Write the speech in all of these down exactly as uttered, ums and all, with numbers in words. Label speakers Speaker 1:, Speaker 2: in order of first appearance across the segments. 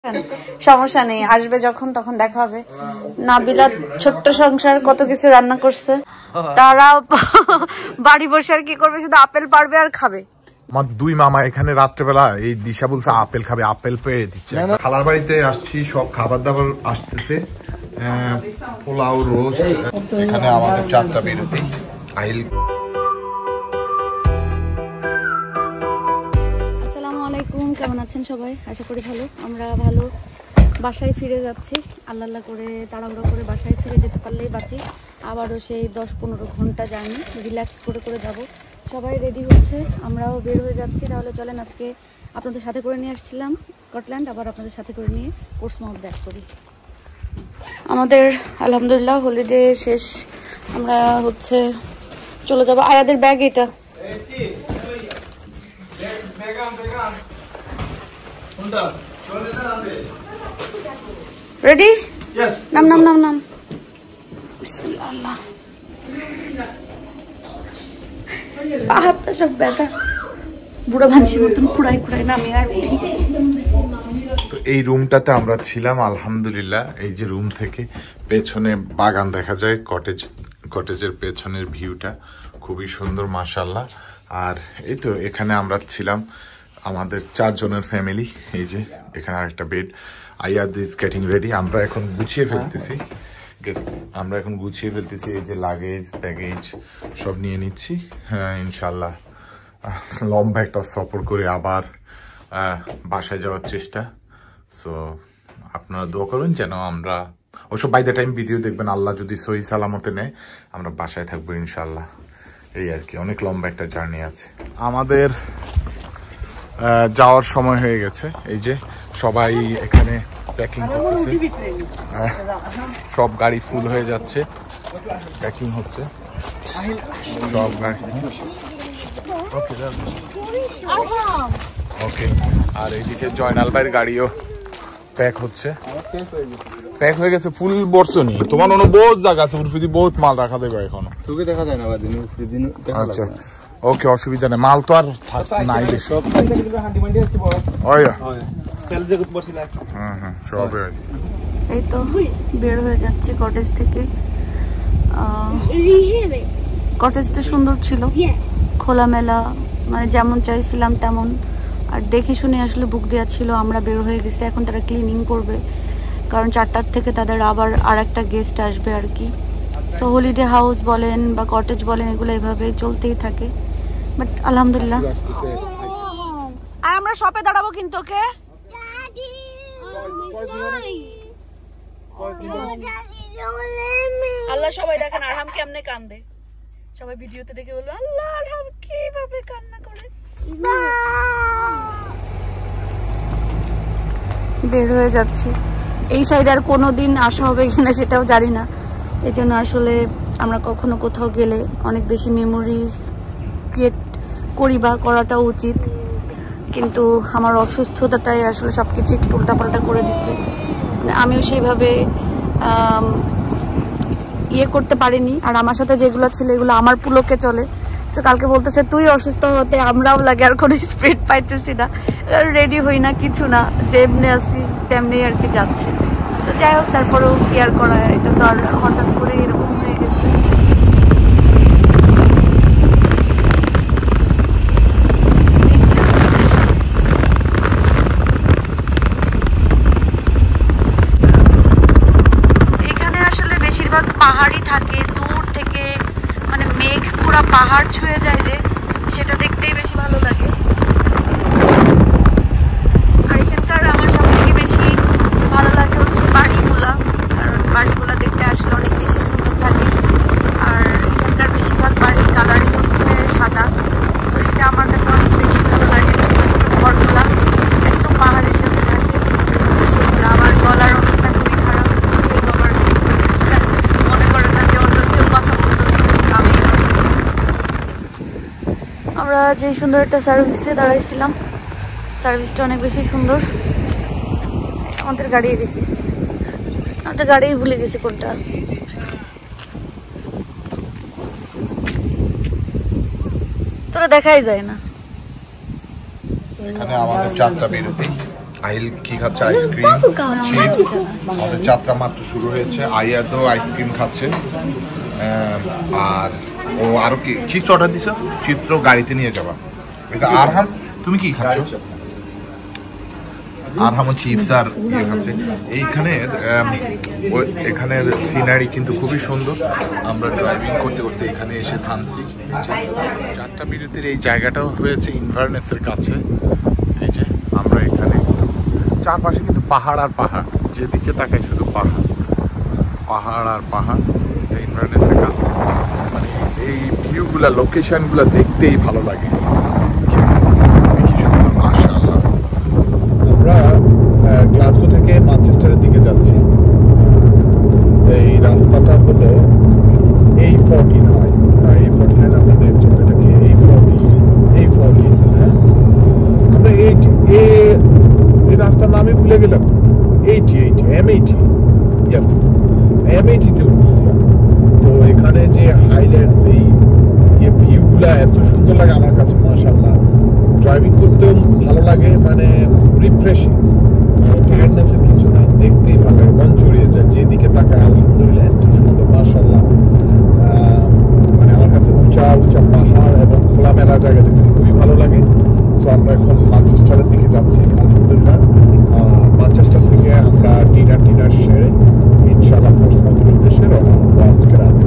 Speaker 1: সমস্যা নেই, আসবে যখন তখন দেখা হবে। নাবিলা ছোট্ট সংসার কত কিছু রান্না করছে, তারা বাড়ি বসে আর কি করবে, শুধু আপেল পারবে আর খাবে।
Speaker 2: আমার দুই মামা এখানে রাত্রেবেলা এই দিশা বলছে আপেল খাবে, আপেল পেয়ে দিচ্ছে। খালার বাড়িতে আসছি, সব খাবার দাবার আসতেছে, পোলাও, রোস্ট। এখানে আমাদের চারটা বিরতি।
Speaker 1: আসসালামু আলাইকুম, কেমন আছেন সবাই? আশা করি ভালো। আমরা ভালো। বাসায় ফিরে যাচ্ছি, আল্লাহ আল্লাহ করে তাড়াহুড়ো করে বাসায় ফিরে যেতে পারলেই বাঁচি। আবারও সেই দশ পনেরো ঘন্টা জার্নি, রিল্যাক্স করে করে যাব। সবাই রেডি হচ্ছে, আমরাও বের হয়ে যাচ্ছি। তাহলে চলেন আজকে আপনাদের সাথে করে নিয়ে আসছিলাম স্কটল্যান্ড, আবার আপনাদের সাথে করে নিয়ে পোর্টসমাউথ ব্যাক করি। আমাদের আলহামদুলিল্লাহ হলিডে শেষ, আমরা হচ্ছে চলে যাব। আয়াদের ব্যাগ এটা। রেডি? নাম নাম নাম নাম বিসমিল্লাহ। আল্লাহ, হাতটা সব ব্যথা, বুড়া ভানসির মতন কুড়াই কুড়াই নামে আর উঠি।
Speaker 2: তো এই রুমটাতে আমরা ছিলাম আলহামদুলিল্লাহ। এই যে রুম থেকে পেছনে বাগান দেখা যায়, কটেজ কটেজের পেছনের ভিউটা খুবই সুন্দর মাশাআল্লাহ। আর এই তো এখানে আমরা ছিলাম আমাদের চারজনের ফ্যামিলি। এই যে এখানে আরেকটা bed. Ayad is getting ready. আমরা এখন গুছিয়ে ফেলতেছি আমরা এখন গুছিয়ে ফেলতেছি এই যে লাগেজ ব্যাগেজ সব নিয়ে নিচ্ছি। হ্যাঁ, ইনশাল্লাহ লম্বা একটা সফর করে আবার বাসায় যাওয়ার চেষ্টা। সো আপনারা দোয়া করবেন যেন আমরা, অবশ্য বাই দ্য টাইম ভিডিও দেখবেন, আল্লাহ যদি সহি সালামতে নেয় আমরা বাসায় থাকবো ইনশাল্লাহ। এই আর কি, অনেক লম্বা একটা জার্নি আছে আমাদের। যাওয়ার সময় হয়ে গেছে। এই যে সবাই এখানে প্যাকিং করতেছে, সব গাড়ি ফুল হয়ে যাচ্ছে, প্যাকিং হচ্ছে সব গাড়ি। ওকে, আর এইদিকে জয়নাল ভাইয়ের গাড়িও প্যাক হচ্ছে, প্যাক হয়ে গেছে, ফুল বর্ষনি। তোমার অন্য বহুত জায়গা আছে, উর্ফিদি বহুত মাল রাখা দেবে এখনো, তোকে দেখা যায় না। আচ্ছা, ওকে, অসুবিধা নেই, মাল তো আর নাই বেশি।
Speaker 1: এই তো বের হয়ে যাচ্ছে কটেজ থেকে। কটেজটা সুন্দর ছিল, খোলামেলা, মানে যেমন চাইছিলাম তেমন। আর দেখে শুনে আসলে বুক দেওয়া ছিল। আমরা বের হয়ে গেছি, এখন তারা ক্লিনিং করবে, কারণ চারটার থেকে তাদের আবার আর একটা গেস্ট আসবে আর কি। সো হলিডে হাউস বলেন বা কটেজ বলেন, এগুলো এভাবে চলতেই থাকে। বাট আলহামদুলিল্লাহ। আর আমরা শপে দাঁড়াবো কিন্তু। ওকে, আল্লাহ সবাই দেখেন আরহাম কেমনে কান্দে, সবাই ভিডিওতে দেখে বললো আল্লাহ আরহাম কিভাবে কান্না করে। বের হয়ে যাচ্ছি। এই সাইডে আর কোনোদিন আসা হবে কিনা সেটাও জানি না। এই জন্য আসলে আমরা কখনো কোথাও গেলে অনেক বেশি মেমোরিজ ক্রিয়েট করি বা করাটা উচিত, কিন্তু আমার অসুস্থতাটাই আসলে সব কিছু একটু উল্টাপাল্টা করে দিচ্ছে। আমিও সেইভাবে ইয়ে করতে পারিনি। আর আমার সাথে যেগুলো ছিল এগুলো আমার পুলকে চলে। তো কালকে বলতেছে তুই অসুস্থ হতে আমরাও লাগে, আর কোনো স্পিড পাইতেছি না, রেডি হই না, কিছু না, যেমনি আসছি তেমনি আর কি যাচ্ছে। তো যাই হোক, তারপরেও কি আর করা, এটা তো আর হঠাৎ করে এরকম হয়ে গেছে। এখানে আসলে বেশিরভাগ পাহাড়ই থাকে, দূর থেকে মানে মেঘ পুরা পাহাড় ছুঁয়ে যায়, যে সেটা দেখতেই বেশি ভালো লাগে। আর এখানকার আমার সব থেকে বেশি ভালো লাগে হচ্ছে বাড়িগুলা, কারণ বাড়িগুলা দেখতে আসলে অনেক বেশি সুন্দর থাকে। আর এখানকার বেশিরভাগ বাড়ির কালারই হচ্ছে সাদা। সো এটা আমার কাছে অনেক বেশি ভালো লাগে। ছোট ছোট ঘরগুলা একদম পাহাড়ের সাথে থাকে, সেগুলো। আমার গলার অবস্থা খুবই খারাপ, এই আমার মনে করে না যে অন্য কেউ কথা বলতেছে, আমি। আমরা যে সুন্দর একটা সার্ভিসে দাঁড়াইছিলাম, সার্ভিসটা অনেক বেশি সুন্দর। আমাদের গাড়ি দেখি, আমাদের গাড়ি ভুলে গেছি কোনটা। তোরা দেখাই যায় না।
Speaker 2: এখানে আমাদের চারটা বিরতি। আহিল কি খাচ্ছে? Ice cream, chips. আমাদের যাত্রা মাত্র শুরু হয়েছে। আইয়া তো আইসক্রিম খাচ্ছে, আর ও আরো কি চিপস অর্ডার দিছ? চিপস গাড়িতে নিয়ে যাবা। এটা আরহাম, তুমি কি খাচ্ছ? আরহাম চিপস আর ইয়ে খাচ্ছে। এইখানের এখানের সিনারি কিন্তু খুবই সুন্দর। আমরা ড্রাইভিং করতে করতে এখানে এসে থামছি। চারটা বিরতির এই জায়গাটাও হয়েছে ইনভারনেসের কাছে। এই যে আমরা এখানে চারপাশে কিন্তু পাহাড় আর পাহাড়, যেদিকে তাকাই শুধু পাহাড় পাহাড় আর পাহাড়। এটা ইনভারনেসের কাছে, মানে এই ভিউগুলা লোকেশনগুলা দেখতেই ভালো লাগে। কি সুন্দর মাশাআল্লাহ। আমরা গ্লাসগো থেকে ম্যানচেস্টারের দিকে যাচ্ছি। এই রাস্তাটা হলো এই ফোরটি নয়, এই ফোরটি নাইন আমরা দেখছি এটাকে এই ফোরটি এই ফোরটি হ্যাঁ আমরা এইট এ এই রাস্তার নামই ভুলে গেলাম। Eighty eighty M eighty yes M এইটিতে উঠছি। তো এখানে যে হাইল্যান্ডস, এই ভিউগুলা এত সুন্দর লাগে আমার কাছে মাশাআল্লাহ। ড্রাইভিং করতেও ভালো লাগে, মানে রিফ্রেশিং, টায়ার্ডনেসের কিছু নাই, দেখতেই ভালো লাগে, মন জুড়িয়ে যায় যেদিকে তাকায়। আলহামদুলিল্লাহ এত সুন্দর মাশাআল্লাহ। মানে আমার কাছে উঁচা উঁচা পাহাড় এবং খোলামেলা জায়গা দেখতে খুবই ভালো লাগে। সো আমরা এখন ম্যানচেস্টারের দিকে যাচ্ছি আলহামদুলিল্লাহ। আর ম্যানচেস্টার থেকে আমরা ডিনার টিনার সেরে ইনশাআল্লাহ পোর্টসমাউথের উদ্দেশ্যে রওনা হবো আজকে রাতে।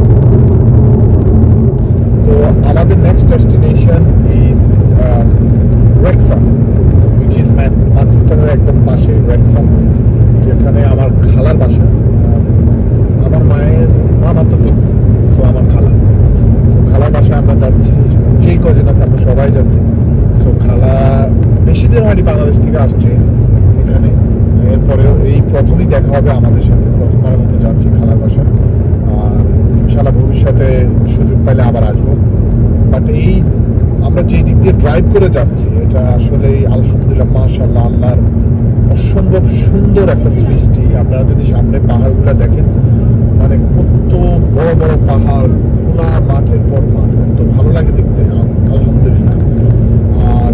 Speaker 2: তো আমাদের next destination is Wrexham, which is ম্যানচেস্টারের একদম পাশে রেক্সাম, যেখানে আমার খালার বাসা। আমার মায়ের মামা তো সো আমার খালা, সো খালার বাসায় আমরা যাচ্ছি। যেই কজন আছে আমরা সবাই যাচ্ছি। সো খালা বেশি দিন হয়নি বাংলাদেশ থেকে আসছে এখানে। এরপরে এই প্রথমেই দেখা হবে আমাদের সাথে, প্রথমবারের মতো যাচ্ছি খালার বাসায়। আর ইনশাআল্লাহ ভবিষ্যতে সুযোগ পাইলে আবার আসবো। বাট এই আমরা যেই দিক দিয়ে ড্রাইভ করে যাচ্ছি এটা আসলে আলহামদুলিল্লাহ মাশাআল্লাহ আল্লাহর অসম্ভব সুন্দর একটা সৃষ্টি। আপনারা যদি সামনে পাহাড়গুলো দেখেন, মানে কত বড় বড় পাহাড়, খোলা মাঠের পর মাঠ, এত ভালো লাগে দেখতে আলহামদুলিল্লাহ। আর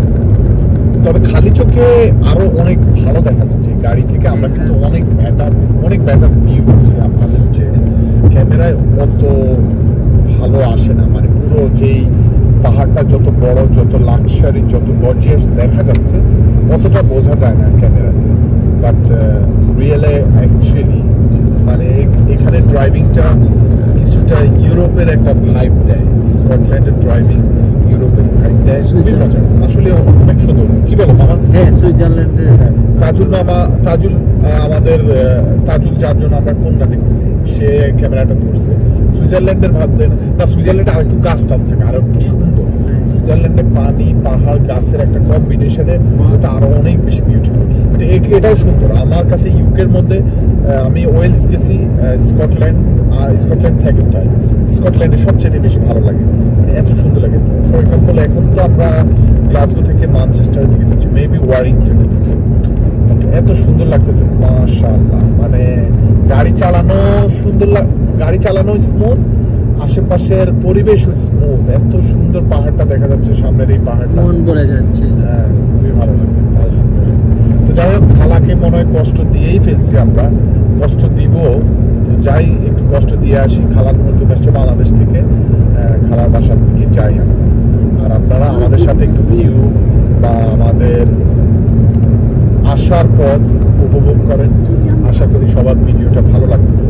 Speaker 2: তবে খালি চোখে আরো অনেক ভালো দেখা যাচ্ছে গাড়ি থেকে। আমরা কিন্তু অনেক বেটার অনেক বেটার ভিউ আছে। আপনাদের যে ক্যামেরায় অত ভালো আসে না, মানে পুরো যেই পাহাড়টা যত বড়, যত লাক্সারি, যত গর্জিয়াস দেখা যাচ্ছে অতটা বোঝা যায় না ক্যামেরাতে। বাট রিয়েলে অ্যাকচুয়ালি মানে এখানে ড্রাইভিংটা কিছুটা ইউরোপের একটা ভাইব দেয়। স্কটল্যান্ডের ড্রাইভিং ইউরোপের ভাইব দেয়, খুবই মজা, আসলে অনেক সুন্দর। কি বলো মামা?
Speaker 3: হ্যাঁ, সুইজারল্যান্ডের
Speaker 2: তাজুল মামা, তাজুল আমাদের তাজুল যার জন্য আমরা কোনটা দেখতেছি, সে ক্যামেরাটা ধরছে। সুইজারল্যান্ডের ভাবতেন না, সুইজারল্যান্ডে আর একটু গাছ টাছ থাকে, আরো একটু সুন্দর। সুইজারল্যান্ডে পানি, পাহাড়, গাছের একটা কম্বিনেশনে ওটা আরো অনেক বেশি বিউটিফুল। এটাও সুন্দর আমার কাছে। ইউকের মধ্যে আমি ওয়েলস গেছি, স্কটল্যান্ড, আর স্কটল্যান্ড সেকেন্ড টাইম। স্কটল্যান্ডে সবচেয়ে বেশি ভালো লাগে, মানে এত সুন্দর লাগে। ফর এক্সাম্পল এখন তো আমরা গ্লাসগো থেকে ম্যানচেস্টারের দিকে যাচ্ছি, মেবি ওয়ারিংটনের দিকে। এত সুন্দর লাগতেছে মাশাআল্লাহ। মানে গাড়ি চালানো সুন্দর, গাড়ি চালানো স্মুথ, আশেপাশের পরিবেশও স্মুথ। এত সুন্দর পাহাড়টা দেখা যাচ্ছে, সামনের এই পাহাড়টা
Speaker 3: মন ভরে যাচ্ছে।
Speaker 2: হ্যাঁ, খুবই ভালো লাগতেছে আলহামদুলিল্লাহ। তো যাই হোক, খালাকে মনে হয় কষ্ট দিয়েই ফেলছি আমরা, কষ্ট দিব। তো যাই, একটু কষ্ট দিয়ে আসি। খালার নতুন আসছে বাংলাদেশ থেকে, খালার বাসার দিকে যাই আমরা। আর আপনারা আমাদের সাথে একটু ভিউ বা আমাদের আসার পথ উপভোগ করেন। আশা করি সবার ভিডিওটা ভালো লাগতেছে।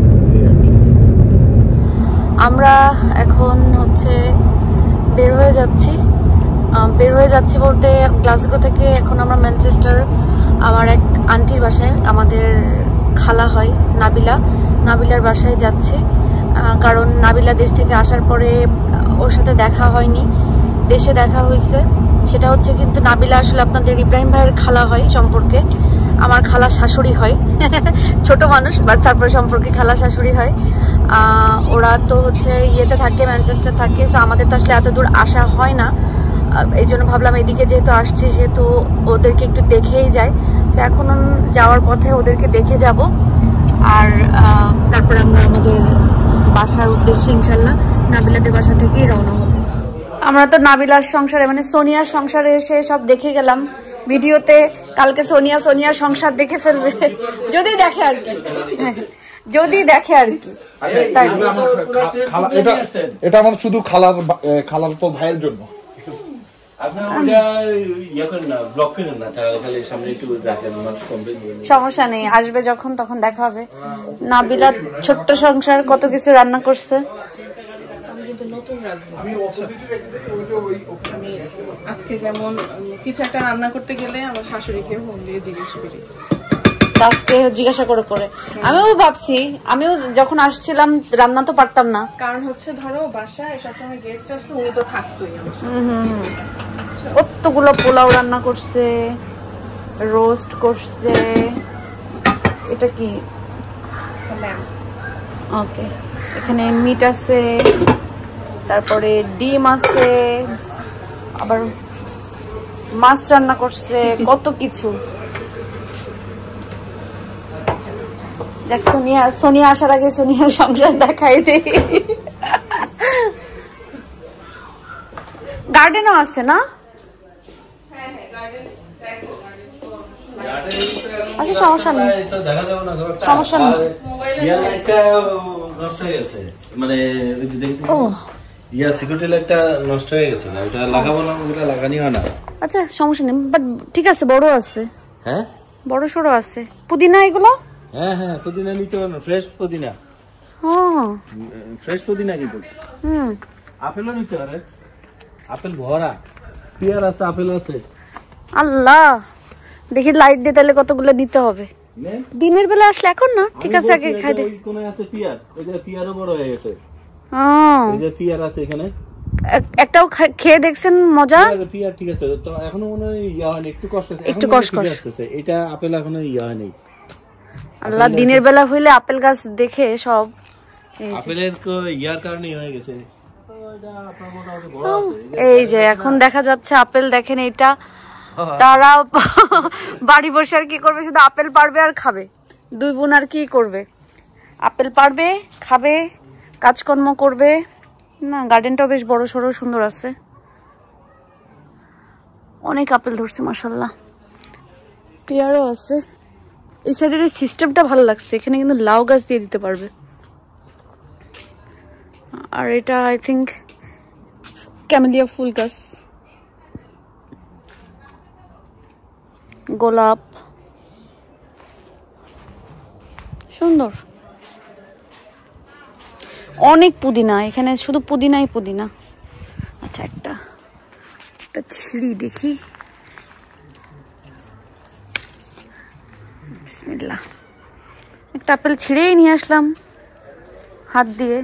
Speaker 1: আমরা এখন হচ্ছে বের হয়ে যাচ্ছি। বের হয়ে যাচ্ছি বলতে গ্লাসগো থেকে এখন আমরা ম্যানচেস্টার আমার এক আন্টির বাসায়, আমাদের খালা হয় নাবিলা, নাবিলার বাসায় যাচ্ছি। কারণ নাবিলা দেশ থেকে আসার পরে ওর সাথে দেখা হয়নি, দেশে দেখা হয়েছে। সেটা হচ্ছে কিন্তু নাবিলা আসলে আপনাদের ইব্রাহিম ভাইয়ের খালা হয়, সম্পর্কে আমার খালা শাশুড়ি হয়। ছোট মানুষ, বাট তারপরে সম্পর্কে খালা শাশুড়ি হয়। ওরা তো হচ্ছে ইয়েতে থাকে, ম্যানচেস্টার থাকে। সো আমাদের তো আসলে এত দূর আসা হয় না, এই জন্য ভাবলাম এদিকে যেহেতু আসছি সেহেতু ওদেরকে একটু দেখেই যাই। সো এখন যাওয়ার পথে ওদেরকে দেখে যাব, আর তারপর আমরা আমাদের বাসার উদ্দেশ্যে ইনশাল্লাহ নাবিলাদের বাসা থেকেই রওনা হব। আমরা তো নাবিলার সংসারে, মানে সোনিয়ার সংসারে এসে সব দেখে গেলাম, ভিডিওতে কালকে সোনিয়া সোনিয়া সংসার দেখে ফেলবে, যদি দেখে আর কি, যদি দেখে আর কি।
Speaker 2: এটা আমার শুধু খালার খালার তো ভাইয়ের জন্য।
Speaker 1: সমস্যা নেই, আসবে যখন তখন দেখা হবে। নাবিলা ছোট্ট সংসার কত কিছু রান্না করছে।
Speaker 4: আজকে যেমন কিছু একটা রান্না করতে গেলে আমার শাশুড়িকে ফোন দিয়ে জিজ্ঞেস করি,
Speaker 1: আজকে জিজ্ঞাসা করে করে আমিও ভাবছি, আমিও যখন আসছিলাম রান্না তো পারতাম না,
Speaker 4: কারণ হচ্ছে ধরো বাসায় সবসময় গেস্ট আসলে উনি তো থাকতোই আমার সাথে।
Speaker 1: কতগুলো পোলাও রান্না করছে, রোস্ট করছে, এটা কি ওকে, এখানে মিট আছে, তারপরে ডিম আছে, আবার মাছ রান্না করছে, কত কিছু। যাক, সোনিয়া সোনিয়া আসার আগে সোনিয়া সংসার দেখাই দে। গার্ডেনও আছে না? আচ্ছা, সমস্যা নেই, সমস্যা নেই।
Speaker 3: মানে ইয়া সিকিউরিটি লাইটটা নষ্ট হয়ে গেছে না, ওটা লাগাবো না, ওটা লাগানি হয় না।
Speaker 1: আচ্ছা, সমস্যা নেই, বাট ঠিক আছে, বড় আছে।
Speaker 3: হ্যাঁ,
Speaker 1: বড় সড়ো আছে। পুদিনা এগুলো?
Speaker 3: হ্যাঁ হ্যাঁ, পুদিনা নিতে পারো, ফ্রেশ পুদিনা।
Speaker 1: হ্যাঁ,
Speaker 3: ফ্রেশ পুদিনা কিন্তু।
Speaker 1: হুম,
Speaker 3: আপেলও নিতে পারে, আপেল ভরা, পেয়ার আছে, আপেল আছে।
Speaker 1: আল্লাহ, দেখি লাইট দিয়ে তাহলে কতগুলো নিতে হবে। দিনের বেলা আসলে এখন না, ঠিক আছে, আগে খাই দে।
Speaker 3: ওই কোণে আছে পিয়ার, ওই যে পিয়ারও বড় হয়ে গেছে।
Speaker 1: হ্যাঁ,
Speaker 3: এই যে পিয়ার আছে এখানে,
Speaker 1: একটাও খেয়ে দেখছেন মজা?
Speaker 3: পিয়ার ঠিক আছে, তো এখনো মনে হয় ইয়া হয়নি, একটু কষ্ট আছে,
Speaker 1: একটু কষ্ট
Speaker 3: আসছে। এটা আপেল এখনো ইয়া হয়নি।
Speaker 1: আল্লাহ, দিনের বেলা হইলে আপেল গাছ দেখে সব
Speaker 3: আপেলের ইয়ার কারণে হয়ে গেছে।
Speaker 1: এই যে এখন দেখা যাচ্ছে আপেল, দেখেন এটা, তারা বাড়ি বসে আর কি করবে, শুধু আপেল পারবে আর খাবে। দুই বোন আর কি করবে, আপেল পারবে, খাবে, কাজকর্ম করবে। না, গার্ডেনটাও বেশ বড় সড়ো সুন্দর আছে, অনেক আপেল ধরছে মাশাআল্লাহ, পেয়ারও আছে। এই সাইডের এই সিস্টেমটা ভালো লাগছে, এখানে কিন্তু লাউ গাছ দিয়ে দিতে পারবে। আর এটা আই থিঙ্ক ক্যামেলিয়া ফুল গাছ, গোলাপ, সুন্দর। অনেক পুদিনা এখানে, শুধু পুদিনাই পুদিনা। আচ্ছা, একটা একটা ছিঁড়ি দেখি, বিসমিল্লাহ। একটা আপেল ছিঁড়েই নিয়ে আসলাম হাত দিয়ে।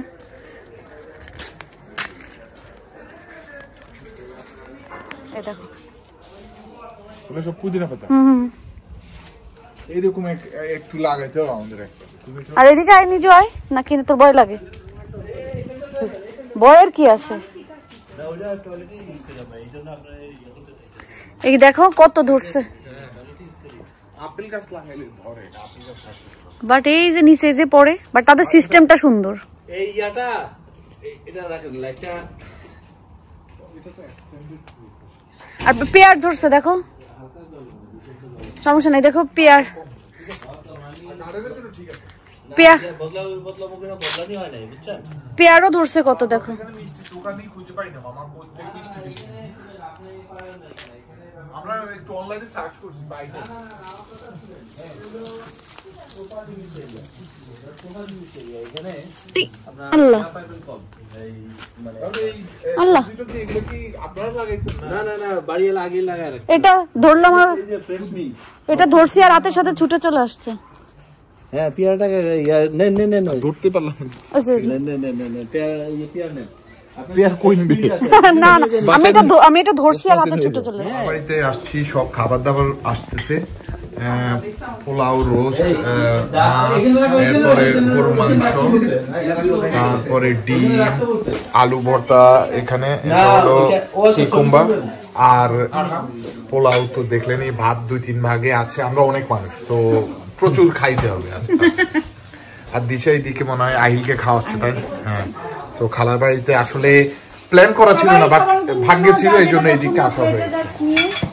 Speaker 1: এই দেখো,
Speaker 2: ওগুলো সব পুদিনা পাতা।
Speaker 1: হুম,
Speaker 2: এইরকম একটু লাগাইতে হবে আমাদের একটা।
Speaker 1: আর এদিকে আয়, নিজে আয়, নাকি তোর ভয় লাগে? ভয়ের কি আছে? এই দেখো কত ধরছে,
Speaker 2: আপেল গাছ লাগাইলে ধরে, আপেল গাছ থাকে।
Speaker 1: বাট এই যে নিচে যে পড়ে, বাট তাদের সিস্টেমটা সুন্দর।
Speaker 3: এই ইয়াটা এটা রাখেন, লাইটটা।
Speaker 1: আর পেয়ার ধরছে, দেখো, সমস্যা নেই, দেখো পেয়ার, পেয়ার, পেয়ারও ধরছে কত, দেখো।
Speaker 2: আমরা একটু অনলাইনে সার্চ করছি বাইরে।
Speaker 1: আল্লাহ আল্লাহ, এটা ধরলাম আর এটা ধরছি আর রাতের সাথে ছুটে চলে আসছে।
Speaker 3: হ্যাঁ, পেয়ারটাকে নেন নেন নেন,
Speaker 2: ধরতে পারলাম
Speaker 3: নেন নেন নেন নেন, পেয়ার এই পেয়ার নেন।
Speaker 2: পেয়ার কই নিবি?
Speaker 1: না না, আমি এটা আমি এটা ধরছি আর রাতে ছুটে চলে আসছে।
Speaker 2: বাড়িতে আসছি, সব খাবার দাবার আসতেছে, পোলাও, রোস্ট, মাছ, এরপরে গরুর মাংস, তারপরে ডিম, আলু ভর্তা, এখানে কুকুম্বা, আর পোলাও তো দেখলেনি, ভাত দুই তিন ভাগে আছে। আমরা অনেক মানুষ, তো প্রচুর খাইতে হবে আজকে। আর দিশা এইদিকে মনে হয় আহিলকে খাওয়াচ্ছে, তাই না? হ্যাঁ, তো খালার বাড়িতে আসলে প্ল্যান করা ছিল না, বাট ভাগ্যে ছিল, এই জন্য এইদিকে আসা হয়েছে।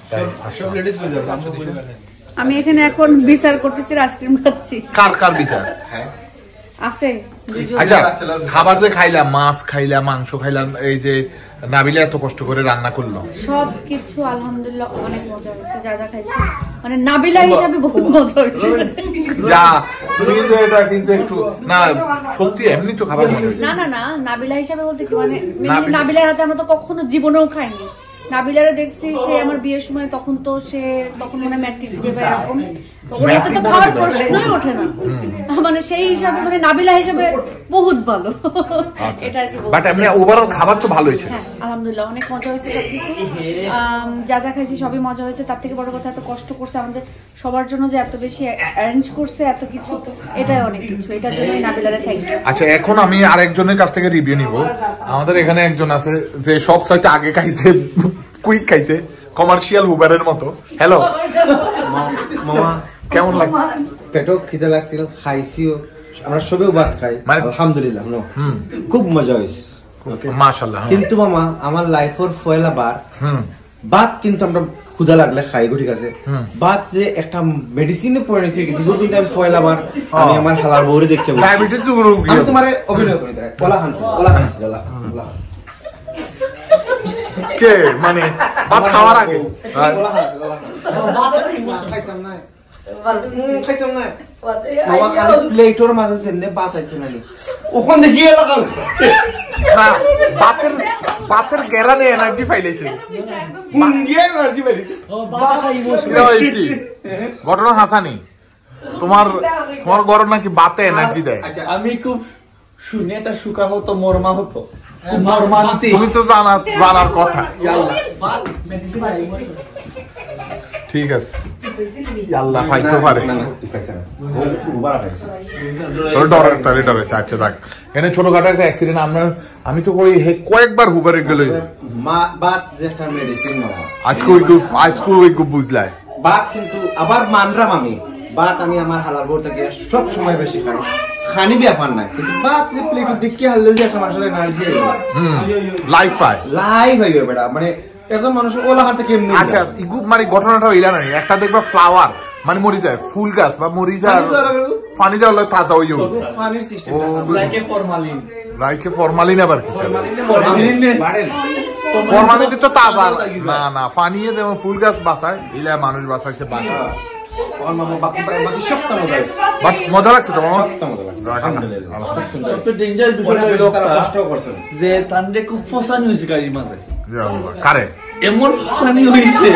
Speaker 1: আমি এখানে এখন বিচার করতেছি, আইসক্রিম খাচ্ছি।
Speaker 2: কার কার বিচার?
Speaker 1: আছে
Speaker 2: আচ্ছা, খাবার যে খাইলাম, মাছ খাইলাম, মাংস খাইলাম, এই যে নাবিলা এত কষ্ট করে রান্না করলো,
Speaker 1: সবকিছু আলহামদুলিল্লাহ অনেক মজা হয়েছে। যা যা খাইছি মানে নাবিলা হিসাবে বহুত মজা হয়েছে।
Speaker 2: যা তুমি কিন্তু এটা কিন্তু একটু না সত্যি এমনি তো খাবার মজা হয়েছে।
Speaker 1: না না না নাবিলা হিসাবে বলতে কি মানে নাবিলার হাতে আমরা তো কখনো জীবনেও খাইনি। নাবিলারে দেখছি সে আমার বিয়ের সময়, তখন তো সে তখন মানে ম্যাট্রিক দিবে এরকম, ওটা তো খাওয়ার প্রশ্নই ওঠে না। মানে সেই হিসাবে মানে নাবিলা হিসাবে বহুত ভালো এটা আর কি।
Speaker 2: বাট এমনি ওভারঅল খাবার তো ভালো হয়েছে।
Speaker 1: হ্যাঁ আলহামদুলিল্লাহ অনেক মজা হয়েছে সবকিছু। যা যা খাইছি সবই মজা হয়েছে। তার থেকে বড় কথা এত কষ্ট করছে আমাদের সবার জন্য, যে এত বেশি অ্যারেঞ্জ করছে এত কিছু, এটাই অনেক কিছু। এটার জন্যই নাবিলারে থ্যাংক ইউ।
Speaker 2: আচ্ছা, এখন আমি আরেকজনের কাছ থেকে রিভিউ নিব। আমাদের এখানে একজন আছে যে সব সাইতে আগে খাইছে, কুইক খাইছে, কমার্শিয়াল হুবারের মতো। হ্যালো
Speaker 5: মামা,
Speaker 2: কেমন লাগে?
Speaker 5: পেটও খিদে লাগছিল, খাইছিও, আমরা সবেও ভাত খাই আলহামদুলিল্লাহ, খুব মজা হয়েছে
Speaker 2: মাশাআল্লাহ।
Speaker 5: কিন্তু মামা আমার লাইফের পয়লা বার ভাত, কিন্তু আমরা ক্ষুধা লাগলে খাই, ঠিক আছে। ভাত যে একটা মেডিসিনে পরিণত হয়ে গেছে, বুঝলি আমি পয়লা বার আমি আমার হালার বউরে দেখতে বলছি,
Speaker 2: ডায়াবেটিস রোগী
Speaker 5: আমি তোমারে অভিনয় করে দেখ, কলা খানছি, কলা খানছি, কলা কলা
Speaker 2: কে মানে ভাত খাওয়ার আগে
Speaker 5: কলা খানছি, কলা খানছি, খাইতাম না খাইতাম না মামা, খালি প্লেটোর মাঝে যেমনি ভাত আইছে না ওখান থেকে গিয়ে লাগাল
Speaker 2: না, ভাতের ভাতের গেরানে এনার্জি পাইলেছে,
Speaker 5: কোন গিয়ে এনার্জি পাইছে ভাত
Speaker 2: কি ঘটনা হাসানি তোমার তোমার গরম নাকি বাতে এনার্জি দেয়?
Speaker 6: আচ্ছা, আমি খুব শুনে এটা সুখা হতো, মর্মা হতো, খুব মর্মান্তিক।
Speaker 2: তুমি তো জানা জানার কথা। ঠিক আছে, আল্লাহ ফাইতে পারে। আচ্ছা থাক, এখানে ছোটখাটো একটা অ্যাক্সিডেন্ট আমরা আমি তো কই কয়েকবার হুবারে গেল। আজকে ওই আজকে ওই বুঝলাই
Speaker 5: বাত, কিন্তু আবার মানরাম আমি বাত আমি আমার হালার বোর থেকে সব সময় বেশি খাই, খানি ব্যাপার না, কিন্তু বাত যে প্লেট দেখে হারলে যে একটা মানুষের এনার্জি
Speaker 2: লাইফ হয়
Speaker 5: লাইফ হয়ে যাবে বেটা, মানে একজন মানুষ ওলা হাতে কেমনি।
Speaker 2: আচ্ছা, ইগুপ মানে ঘটনাটা হইলা না, একটা দেখবা ফ্লাওয়ার মানে মরি যায়, ফুল গাছ বা মরি যায়, পানি দেওয়া হলো তাজা হয়ে যাবে,
Speaker 5: পানির সিস্টেম
Speaker 6: লাইকে ফরমালিন,
Speaker 2: লাইকে ফরমালিন আবার কি
Speaker 5: ফরমালিন
Speaker 2: ফরমালিন তো তাজা না না, পানিয়ে যেমন ফুল গাছ বাঁচায়, ইলা মানুষ বাঁচাইছে বাঁচায়। বাট মজা লাগছে তো মামা,
Speaker 6: সবচেয়ে ডেঞ্জারাস বিষয়টা হলো যে তান্ডে খুব ফসানি হয়েছে গাড়ির মাঝে।
Speaker 2: কারে
Speaker 6: এমন ফসানি হয়েছে।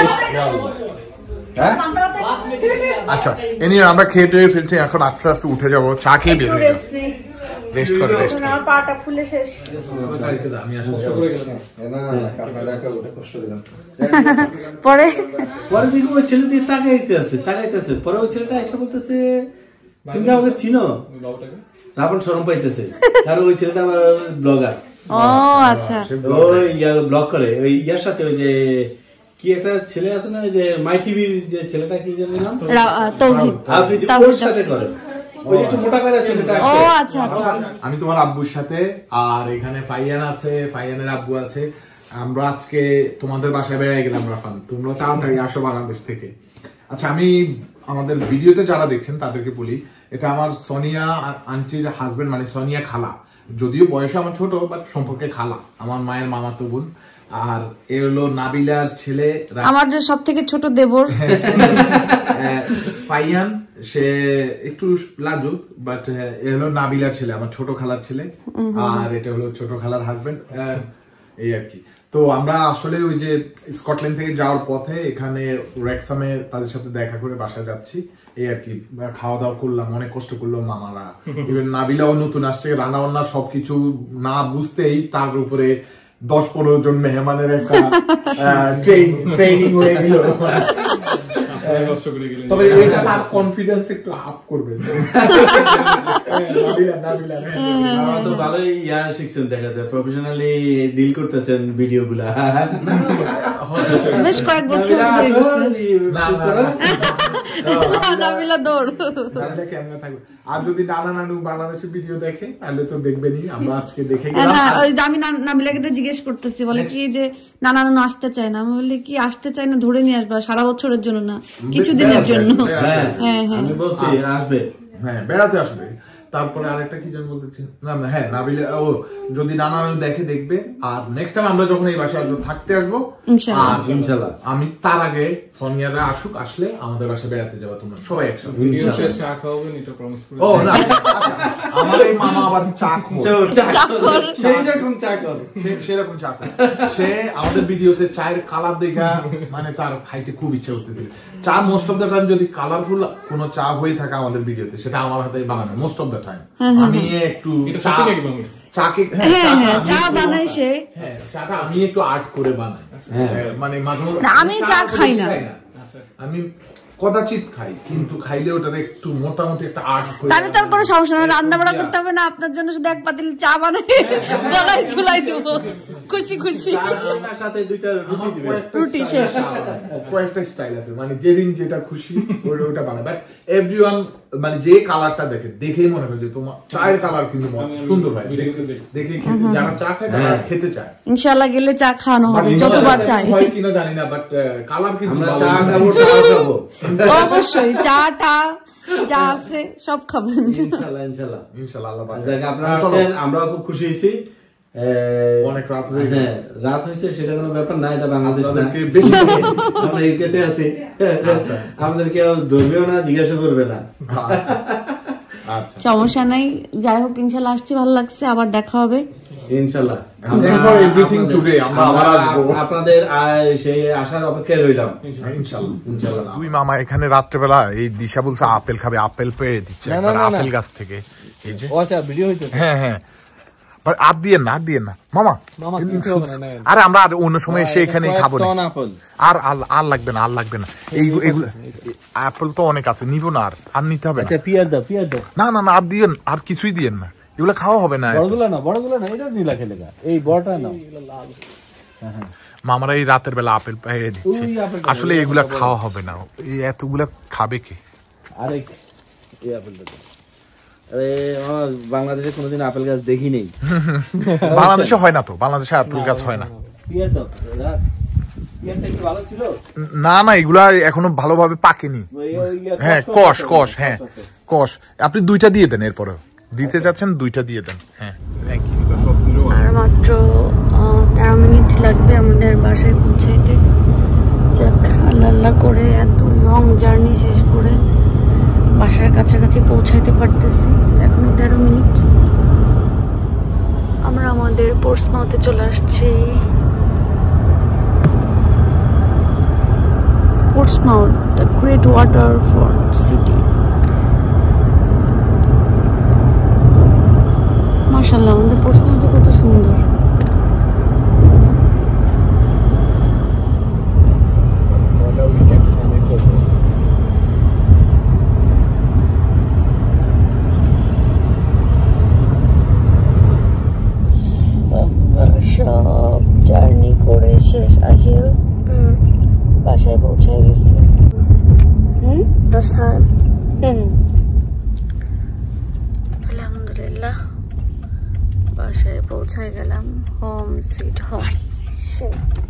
Speaker 2: আচ্ছা, এ নিয়ে আমরা খেয়ে টেয়ে ফেলছি, এখন আস্তে আস্তে উঠে যাবো, চা খেয়ে বের হয়ে যাবো, রেস্ট করে রেস্ট করে।
Speaker 1: আমার পাটা ফুলে শেষ। পরে
Speaker 6: পরে দেখি ওই ছেলে দিয়ে তাকাইতে আছে তাকাইতে আছে পরে ওই ছেলেটা এসে বলতেছে, তুমি আমাকে চিনো? রাবণ শরম পাইতেছে, কারণ ওই ছেলেটা আমার ব্লগার।
Speaker 1: ও আচ্ছা,
Speaker 6: ওই ইয়ার ব্লগ করে, ওই ইয়ার সাথে ওই যে কি একটা ছেলে আছে না, যে মাই টিভির যে ছেলেটা, কি জানি নাম,
Speaker 1: তৌহিদ,
Speaker 6: ওর সাথে করে।
Speaker 2: আমি তোমার আব্বুর সাথে, আর এখানে ফাইয়ান আছে, ফাইয়ানের আব্বু আছে। আমরা আজকে তোমাদের বাসায় বেড়াই গেলাম রাফান, তোমরা তাড়াতাড়ি আসো বাংলাদেশ থেকে। আচ্ছা, আমি আমাদের ভিডিওতে যারা দেখছেন তাদেরকে বলি, এটা আমার সোনিয়া আন্টির হাজবেন্ড, মানে সোনিয়া খালা, যদিও বয়সে আমার ছোট বাট সম্পর্কে খালা, আমার মায়ের মামাতো বোন। আর এ হলো নাবিলার ছেলে,
Speaker 1: আমার যে সব থেকে ছোট দেবর
Speaker 2: ফাইয়ান, সে একটু লাজুক, বাট এ হলো নাবিলার ছেলে, আমার ছোট খালার ছেলে, আর এটা হলো ছোট খালার হাজবেন্ড, এই আর কি। তো আমরা আসলে ওই যে স্কটল্যান্ড থেকে যাওয়ার পথে এখানে রেক্সামে তাদের সাথে দেখা করে বাসায় যাচ্ছি, এই আর কি। খাওয়া দাওয়া করলাম, অনেক কষ্ট করলো মামারা, ইভেন নাবিলাও নতুন আসছে, রান্না বান্না সবকিছু না বুঝতেই তার উপরে দশ পনেরো জন মেহমানের একটা ট্রেনিং হয়ে গেল। তবে এটা তার কনফিডেন্স একটু আপ করবে।
Speaker 6: আপনারা তো ভালোই ইয়া শিখছেন, দেখা যায় প্রফেশনালি ডিল করতেছেন ভিডিও গুলা।
Speaker 1: বেশ কয়েক বছর হয়ে গেছে।
Speaker 2: না না
Speaker 1: নাবিলা দৌড়।
Speaker 2: নাবিলা কেমনে থাকবে? আর যদি নানা নানু বাংলাদেশে ভিডিও দেখে তাহলে তো দেখবেনই, আমরা আজকে দেখে গেলাম।
Speaker 1: না ওই আমি নাবিলাকে জিজ্ঞেস করতেছি, বলে কি যে নানা নানু আসতে চায় না। আমি বলি কি আসতে চায় না, ধরে নিয়ে আসবা, সারা বছরের জন্য না, কিছুদিনের জন্য।
Speaker 6: হ্যাঁ
Speaker 1: হ্যাঁ হ্যাঁ
Speaker 6: আমি বলছি আসবে,
Speaker 2: হ্যাঁ বেড়াতে আসবে। তারপরে আরেকটা কি যেন বলতেছি, না না হ্যাঁ নাবিলা ও যদি নানা নানু দেখে দেখবে। আর নেক্সট টাইম আমরা যখন এই বাসায় আসবো থাকতে আসবো
Speaker 1: ইনশাআল্লাহ।
Speaker 2: আর ইনশাআল্লাহ আমি তার আগে সোনিয়ারা আসুক, আসলে আমাদের বাসায় বেড়াতে যাবো তোমরা সবাই একসাথে।
Speaker 7: চা খাওয়াবেন এটা প্রমিস করে।
Speaker 2: ও না আচ্ছা, আমার এই মামা আবার চা খোর,
Speaker 6: সেই রকম চাকর,
Speaker 2: সে- সেরকম চা খোর। সে আমাদের ভিডিওতে চায়ের কালার দেখা মানে তার খাইতে খুব ইচ্ছা করতেছিল। চা মোস্ট অফ দ্য টাইম যদি কালারফুল কোনো চা হয়ে থাকে আমাদের ভিডিওতে, সেটা আমার হাতে বানানো মোস্ট অফ দ্য টাইম। আমি একটু
Speaker 7: এটা
Speaker 2: চা
Speaker 7: সত্যি নাকি মামি?
Speaker 2: চাকে হ্যাঁ,
Speaker 1: হ্যাঁ
Speaker 2: চাটা
Speaker 1: হ্যাঁ
Speaker 2: আমি
Speaker 1: চা
Speaker 2: একটু-
Speaker 1: বানাই সে।
Speaker 2: হ্যাঁ, চাটা আমি একটু আর্ট করে বানাই। হ্যাঁ, মানে মাঝে মধ্যে-
Speaker 1: না, আমি চা খাই না।
Speaker 2: আমি কদাচিৎ খাই, কিন্তু খাইলে ওটার একটু মোটামুটি একটা আর্ট করে
Speaker 1: তাহলে তার কোনো সমস্যা না, রান্না বান্না করতে হবে না, আপনার জন্য শুধু এক পাতিল চা বানাই গলায় ঝুলাই দেবো, খুশি খুশি।
Speaker 6: চার সাথে দুইটা রুটি দিবেন।
Speaker 2: কয়েকটা
Speaker 1: রুটি
Speaker 2: style
Speaker 1: শেষ।
Speaker 2: আছে, কয়েকটা স্টাইল আছে, মানে যেদিন যেটা খুশি ওটা ওটা বানায়। বাট এভরিওয়ান মানে যে কালারটা দেখে দেখেই মনে হয় যে তোমার চায়ের কালার কিন্তু সুন্দর হয়, দেখে দেখে খেতে যারা চা খায় তারা খেতে চায়।
Speaker 1: ইনশাআল্লাহ গেলে চা খাওয়ানো হবে যতবার চাই।
Speaker 2: হয় কিনা জানি না, বাট কালার কিন্তু
Speaker 6: আমরা
Speaker 2: ভালো।
Speaker 6: চা খাবো, চা খাবো
Speaker 1: অবশ্যই চাটা যা আছে সব খাবেন।
Speaker 6: ইনশাআল্লাহ ইনশাআল্লাহ।
Speaker 2: ইনশাআল্লাহ আল্লাহ বাঁচায়।
Speaker 6: যাক আপনারা আসছেন, আমরাও খুব খুশি হয়েছি। এ,
Speaker 2: অনেক রাত হয়ে গেল।
Speaker 6: হ্যাঁ রাত হয়েছে সেটা কোনো ব্যাপার না, এটা বাংলাদেশ না,
Speaker 2: আপনাদেরকে বেশি
Speaker 6: আমরা ইউকেতে আছি। আমাদেরকে ধরবেও না, জিজ্ঞাসা করবে না।
Speaker 2: আচ্ছা
Speaker 1: সমস্যা নাই, যাই হোক ইনশাআল্লাহ আসছি, ভালো লাগছে, আবার দেখা হবে
Speaker 6: ইনশাআল্লাহ
Speaker 2: for everything today আমরা আবার আসবো
Speaker 6: আপনাদের আহ, সেই আসার অপেক্ষায় রইলাম।
Speaker 2: ইনশাআল্লাহ
Speaker 6: ইনশাআল্লাহ।
Speaker 2: দুই মামা এখানে রাত্রেবেলা এই দিশা বলছে আপেল খাবে, আপেল পেয়ে দিচ্ছে
Speaker 5: না, না,
Speaker 2: একবার
Speaker 5: না, না।
Speaker 2: আপেল গাছ থেকে। এই যে
Speaker 5: ও আচ্ছা ভিডিও হইতেছে।
Speaker 2: হ্যাঁ হ্যাঁ বাট আর দিয়ে না আর দিয়ে না মামা।
Speaker 5: মামা, কিনতে হবে না, না।
Speaker 2: আরে আমরা আর অন্য সময় এসে এখানেই খাবো না।
Speaker 5: কয়েক টন আপেল।
Speaker 2: আর আর- আর লাগবে না, আর লাগবে না। এই এগুলো আপেল তো অনেক আছে, নিব না, আর আর নিতে হবে না।
Speaker 5: আচ্ছা পিয়ার দাও, পিয়ার দাও।
Speaker 2: না না না আর দিয়েন, আর কিছুই দিয়েন না, এগুলো খাওয়া হবে না।
Speaker 5: বড়গুলো না, বড়গুলো না, এটা নীলা খেলে গা। এই বড়টা নাও।
Speaker 2: মামারা এই রাতের বেলা আপেল পেয়ে দিচ্ছে,
Speaker 5: ওই আপেলটা
Speaker 2: আসলে এগুলা খাওয়া হবে না, এই এতগুলা খাবে কে?
Speaker 5: আরে এই আপেলটা দাও। আরে আমার বাংলাদেশে কোনোদিন আপেল গাছ দেখি নেই।
Speaker 2: বাংলাদেশে হয় না তো, বাংলাদেশে আপেল গাছ হয় না।
Speaker 5: পিয়ার দাও, রাখ। পিয়ারটা কি ভালো ছিল?
Speaker 2: না না এগুলা এখনো ভালোভাবে পাকেনি।
Speaker 5: ওই- ওই ইয়া
Speaker 2: হ্যাঁ
Speaker 5: কষ,
Speaker 2: কষ কষ হ্যাঁ
Speaker 5: কষ আছে।
Speaker 2: কষ। আপনি দুইটা দিয়ে দেন, এরপরে দিতে চাচ্ছেন দুইটা দিয়ে দেন। হ্যাঁ থ্যাংক ইউ।
Speaker 1: আর মাত্র আহ, তেরো মিনিট লাগবে আমাদের বাসায় পৌঁছাইতে। যাক আল্লাহ আল্লাহ করে এত লং জার্নি শেষ করে বাসার কাছাকাছি পৌঁছাইতে পারতেছি। এখনো তেরো মিনিট। আমরা আমাদের পোর্টসমাউথে চলে আসছি। Portsmouth, the great waterfront city. মাশাআল্লাহ আমাদের পোর্টসমাউথ কত সুন্দর। সব জার্নি করে শেষ আহিল বাসায় পৌঁছে গেছি। হুম আলহামদুলিল্লাহ বাসায় পৌঁছায় গেলাম। Home sweet home.